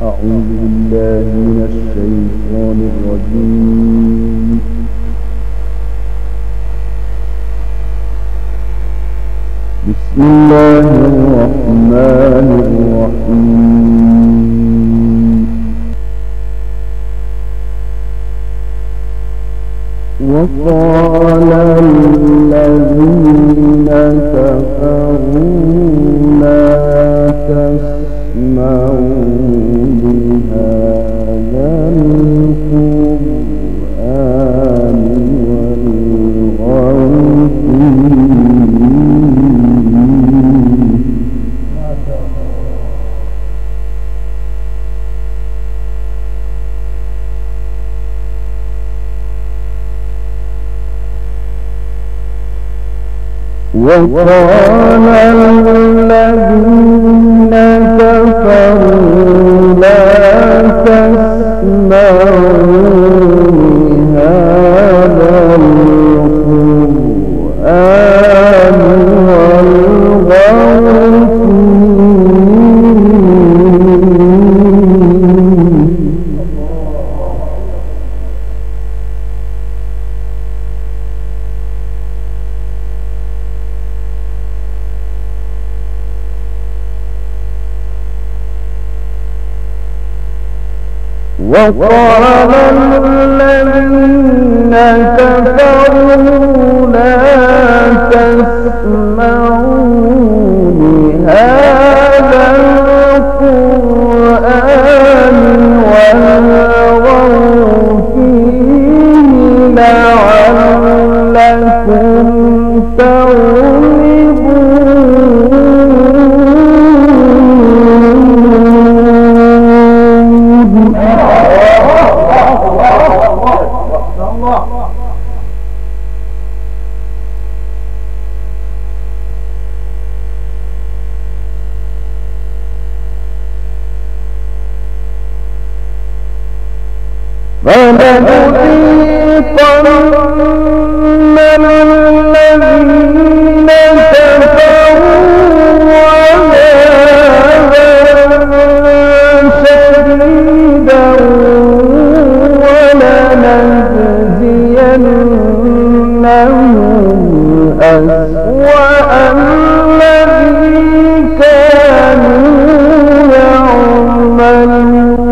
أعوذ بالله من الشيطان الرجيم. بسم الله الرحمن الرحيم. وقال الذين كفروا لا تسمعوا لهذا القرآن والغوا وقال الذين كفروا لا تسمعوا لهذا القرآن والغوا وقال الذين كفروا لا تسمعوا لهذا القرآن والغوا فيه لعلكم فلنذيقن الذين كفروا عذابا شديدا ولنجزينهم أسوأ الذي كانوا يعملون.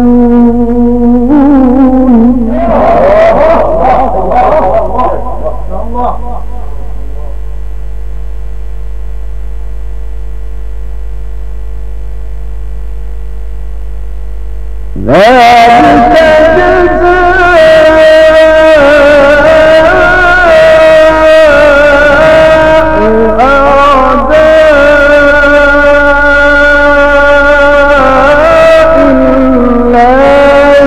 ذلك جزاء أعداء الله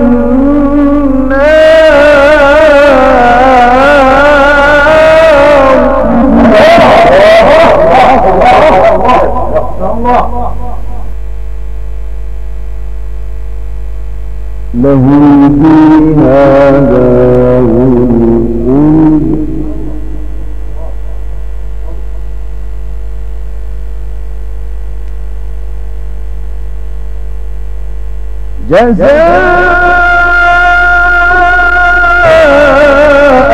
النار. لهم فيها دار الخلد جزاء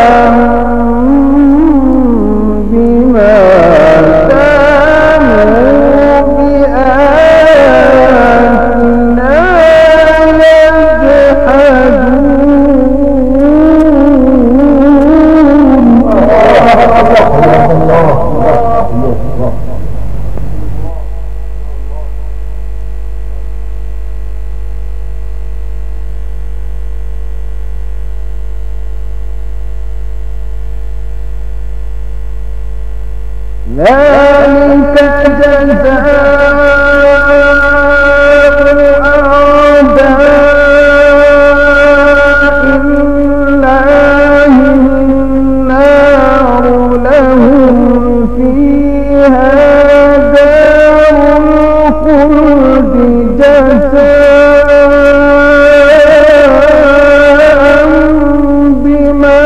بما كانوا بآياتنا ذلك جزاء أعداء الله النار. لهم فيها دار الخلد جزاء بما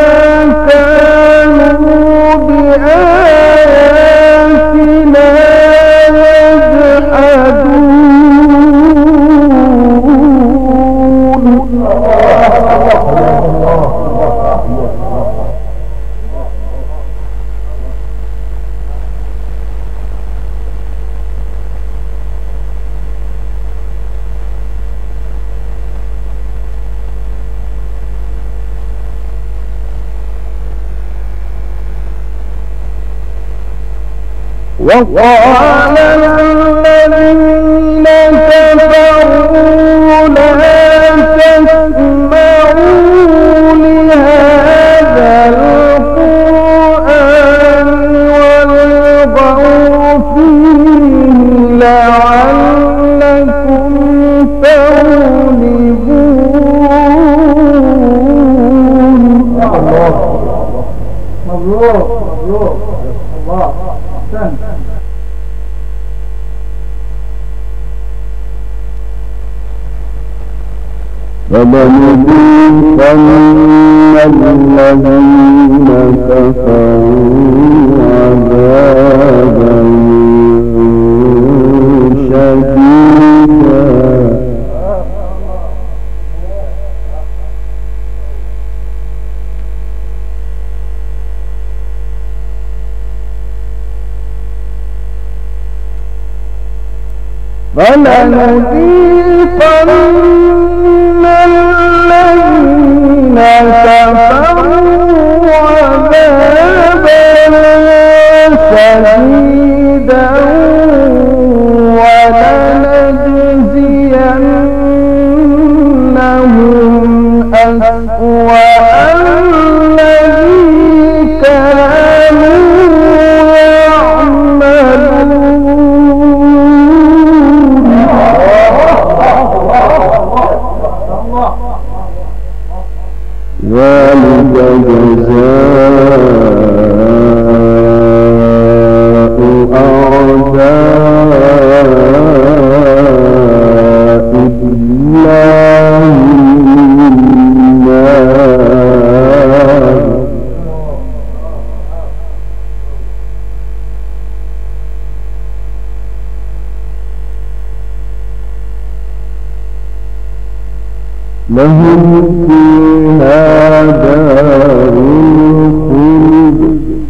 كانوا بآياتنا يجحدون. وقال الذين كفروا لا تسمعوا لهذا القرآن والغوا فيه لعلكم تغلبون. مبروك مبروك الله أحسن. فلنذيقن الذين كفروا عذابا شديدا فلنذيقن الذين كفروا عذابا شديدا ولنجزينهم أسوأ الذي كانوا ذلك جزاء أعداء الله النار. لهم فيها دار الخلد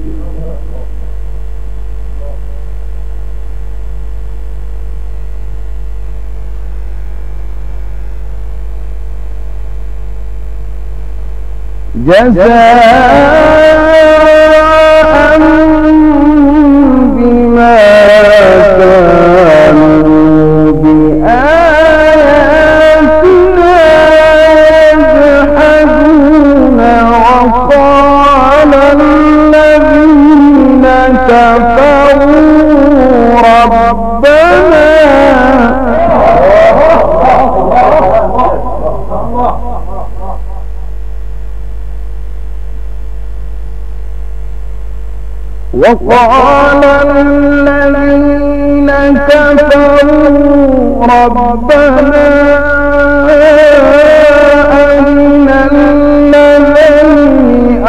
جزاء بما كانوا بآياتنا يجحدون. وقال الذين كفروا ربنا وقال الذين كفروا ربنا أرنا الذي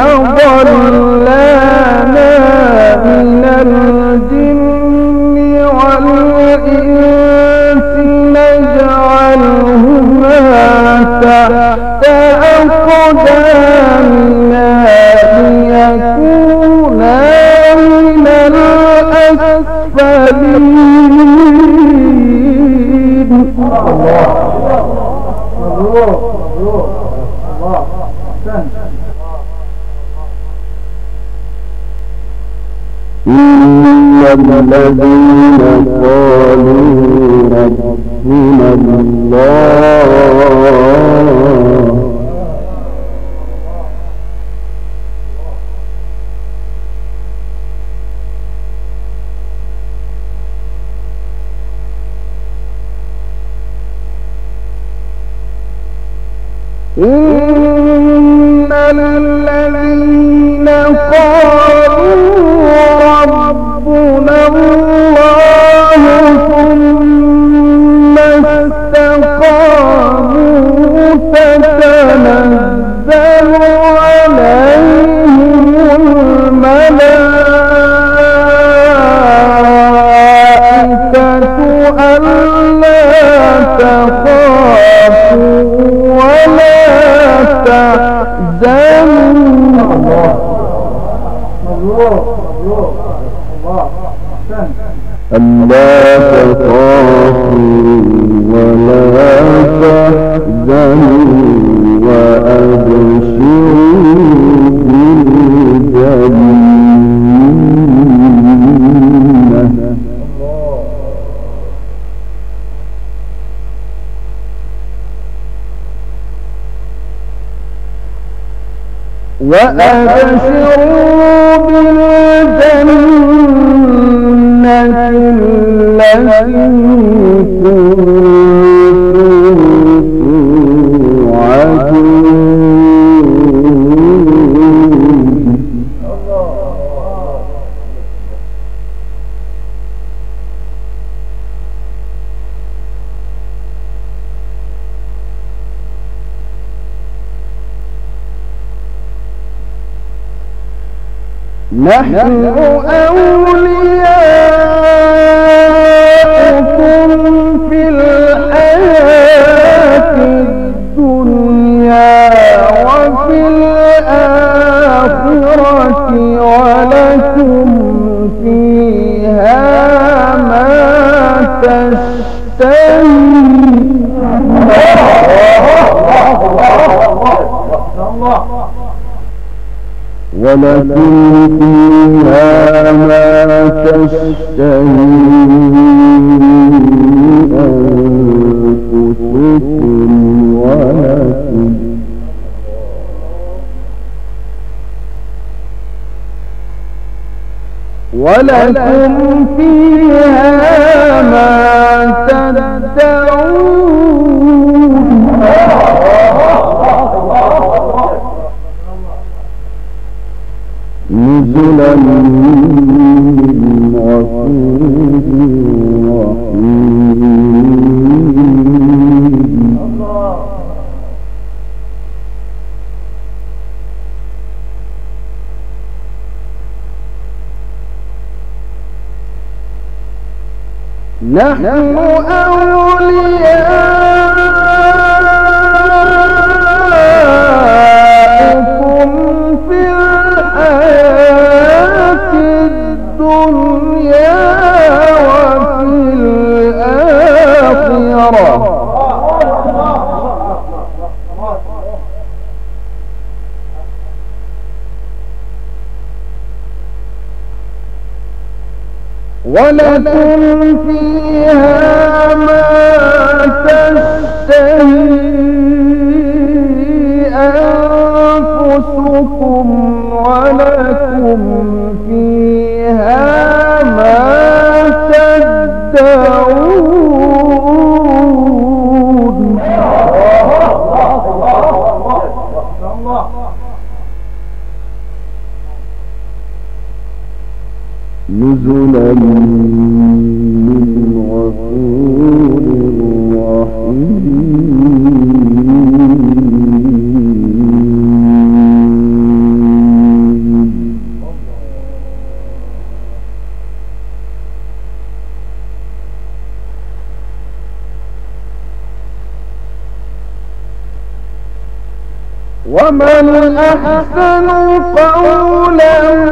أضلانا من الجن والإنس نجعلهما تحت أقدامنا ليكونا من الأسفلين. مبروك مبروك الله أحسن. إن الذين قالوا ربنا الله إن الذين قالوا ربنا الله ثم استقاموا تتنزل عليهم الملائكة ألا تخافوا ولا تحزنوا. مبروك مبروك الله أحسن. ألا تخافوا ولا تحزنوا وأبشروا بالجنة وأبشروا بالجنة التي نحن أولياؤكم في الحياة الدنيا وفي الآخرة ولكم فيها ما تشتهي ولكم فيها ما تشتهي أنفسكم ولكم فيها ما تدعون نزلا من غفور رحيم. نحن أولياؤكم في الحياة الدنيا وفي الآخرة ولكم فيها ما تشتهي أنفسكم ولكم فيها ما تدعون نزلا من غفور رحيم. ومن أحسن قولا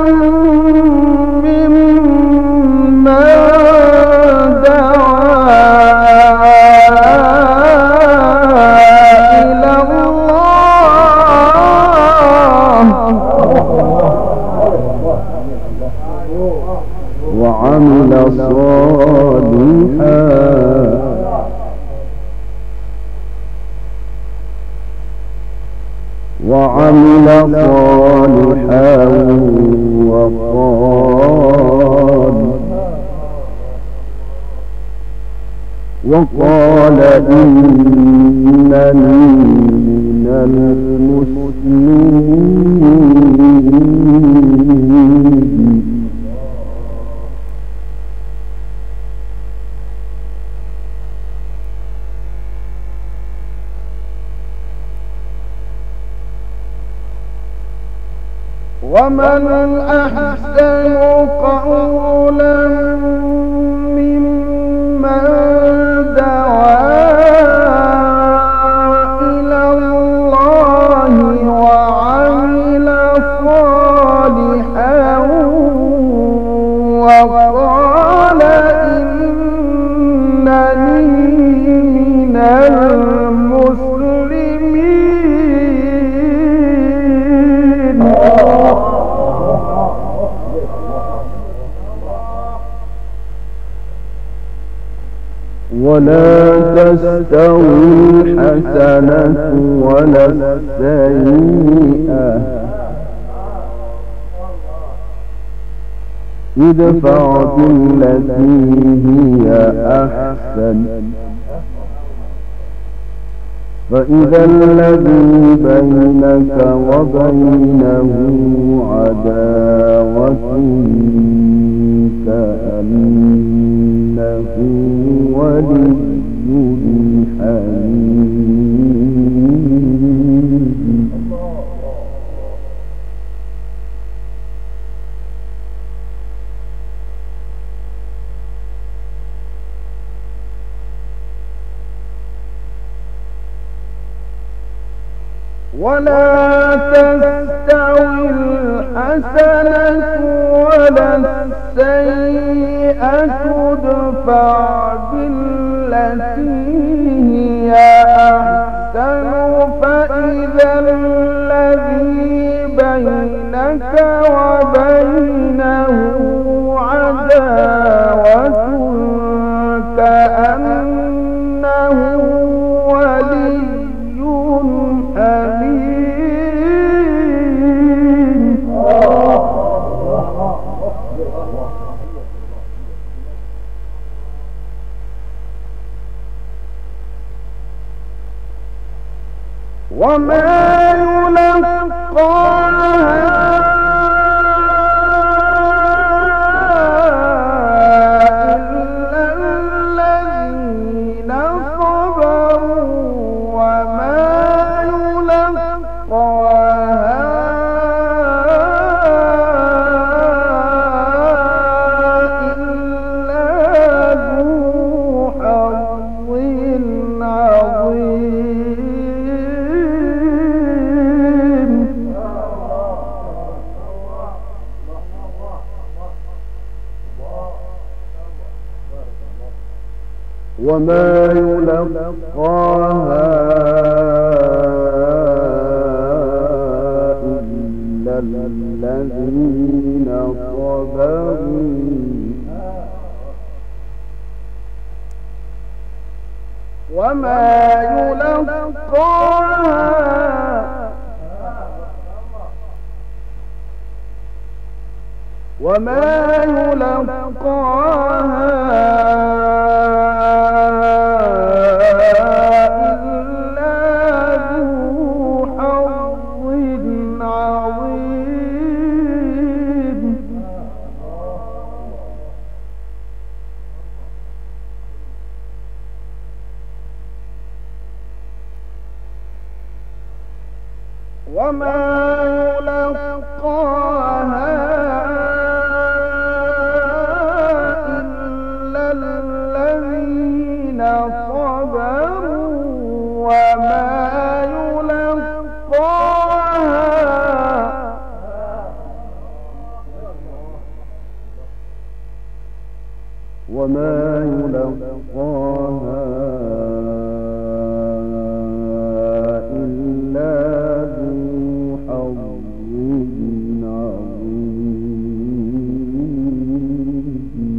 وعمل صالحا وقال إنني من المسلمين. ومن أحسن قولا ممن دعا إلى الله وعمل صالحا وقال إنني من المسلمين. ولا تستوي الحسنة ولا السيئة ادفع بالتي هي أحسن فإذا الذي بينك وبينه عداوة كأنه ولي حميم. ولا تستوي الحسنة ولا السيئة ادفع بالتي هي أحسن فإذا الذي بينك وبينه عداوة كأنه ولي وما يلقاها إلا الذين صبروا وما يلقاها إلا ذو حظ عظيم. وما يلقاها إلا الذين صبروا وما يلقاها إلا ذو حظ عظيم.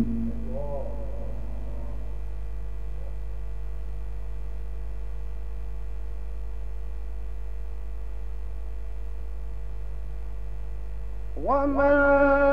وما